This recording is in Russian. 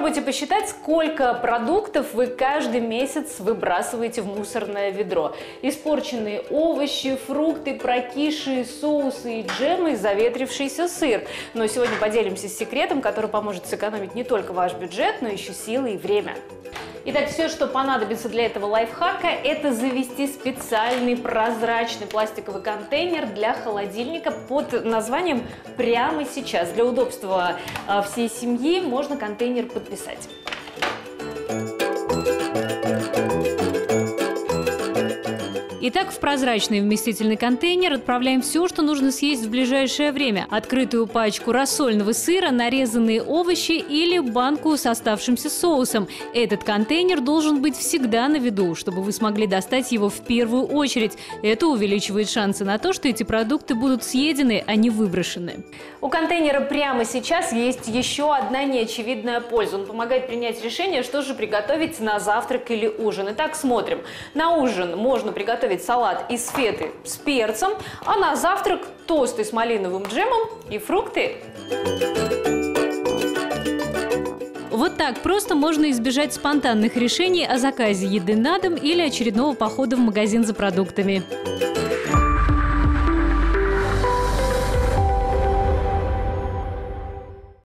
Попробуйте посчитать, сколько продуктов вы каждый месяц выбрасываете в мусорное ведро. Испорченные овощи, фрукты, прокисшие соусы и джемы, заветрившийся сыр. Но сегодня поделимся секретом, который поможет сэкономить не только ваш бюджет, но еще силы и время. Итак, все, что понадобится для этого лайфхака, это завести специальный прозрачный пластиковый контейнер для холодильника под названием «Прямо сейчас». Для удобства всей семьи можно контейнер подписать. Итак, в прозрачный вместительный контейнер отправляем все, что нужно съесть в ближайшее время. Открытую пачку рассольного сыра, нарезанные овощи или банку с оставшимся соусом. Этот контейнер должен быть всегда на виду, чтобы вы смогли достать его в первую очередь. Это увеличивает шансы на то, что эти продукты будут съедены, а не выброшены. У контейнера «Прямо сейчас» есть еще одна неочевидная польза. Он помогает принять решение, что же приготовить на завтрак или ужин. Итак, смотрим. На ужин можно приготовить салат из феты с перцем, а на завтрак тосты с малиновым джемом и фрукты. Вот так просто можно избежать спонтанных решений о заказе еды на дом или очередного похода в магазин за продуктами.